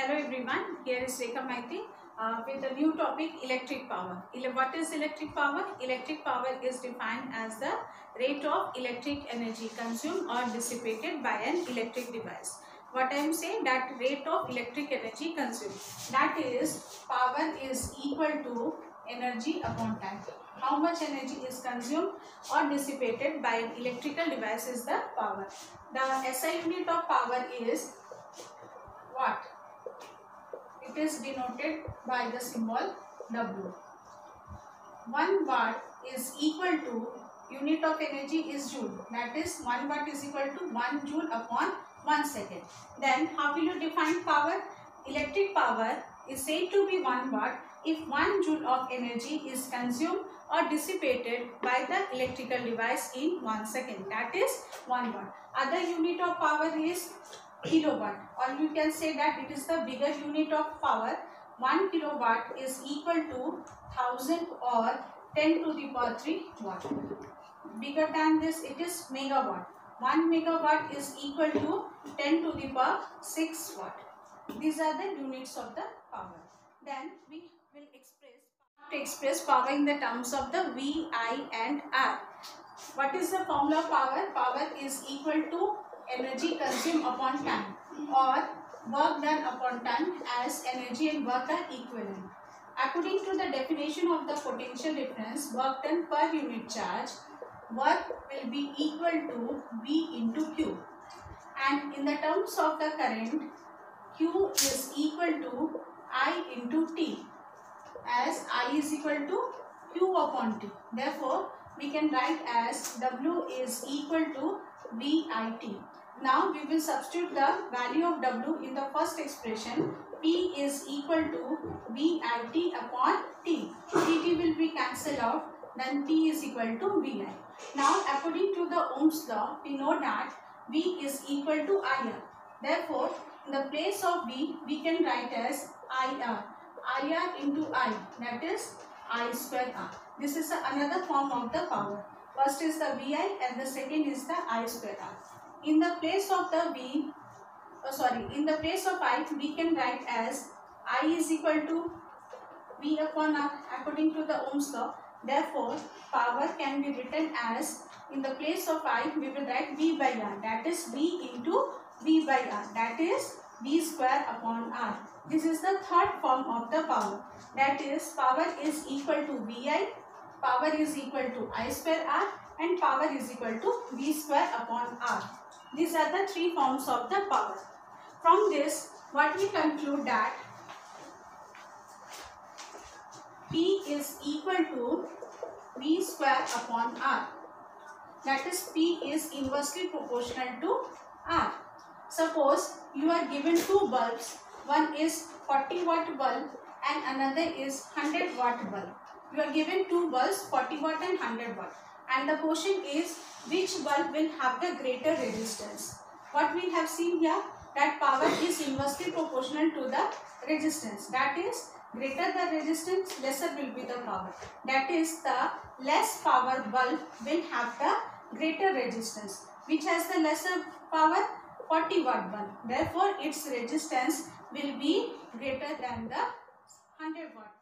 Hello everyone, here is Rekha Maiti with a new topic, electric power. What is electric power? Electric power is defined as the rate of electric energy consumed or dissipated by an electric device. What I am saying, that rate of electric energy consumed, that is power is equal to energy upon time. How much energy is consumed or dissipated by an electrical device is the power. The SI unit of power is watt. It is denoted by the symbol W. 1 watt is equal to, unit of energy is joule, that is 1 watt is equal to 1 joule upon 1 second. Then how will you define power? Electric power is said to be 1 watt if 1 joule of energy is consumed or dissipated by the electrical device in 1 second, that is 1 watt. Other unit of power is kilowatt, or you can say that it is the bigger unit of power. 1 kilowatt is equal to 1000 or 10 to the power 3 watt. Bigger than this, it is megawatt. 1 megawatt is equal to 10 to the power 6 watt. These are the units of the power. Then we will express power in the terms of the V, I and R. What is the formula of power? Power is equal to energy consumed upon time or work done upon time, as energy and work are equivalent. According to the definition of the potential difference, work done per unit charge, work will be equal to V into Q. And in the terms of the current, Q is equal to I into T, as I is equal to Q upon T. Therefore, we can write as W is equal to VIT. Now we will substitute the value of W in the first expression. P is equal to VIT upon T. T will be cancelled out, then T is equal to VI. Now according to the Ohm's law, we know that V is equal to IR. Therefore, in the place of V, we can write as IR. IR into I, that is I square R. This is another form of the power. First is the VI and the second is the I square R. In the place of the in the place of I, we can write as I is equal to V upon R according to the Ohm's law. Therefore, power can be written as, in the place of I, we will write V by R, that is V into V by R, that is V square upon R. This is the third form of the power, that is power is equal to VI, power is equal to I square R, and power is equal to V square upon R. These are the three forms of the power. From this, what we conclude that P is equal to V square upon R. That is, P is inversely proportional to R. Suppose you are given two bulbs. One is 40 watt bulb and another is 100 watt bulb. You are given two bulbs, 40 watt and 100 watt. And the question is, which bulb will have the greater resistance? What we have seen here, that power is inversely proportional to the resistance. That is, greater the resistance, lesser will be the power. That is, the less power bulb will have the greater resistance. Which has the lesser power? 40 watt bulb. Therefore, its resistance will be greater than the 100 watt.